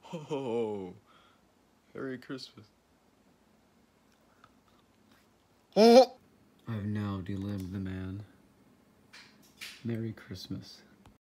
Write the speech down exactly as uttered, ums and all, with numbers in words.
Oh, Merry Christmas. I've now delimbed the man. Merry Christmas.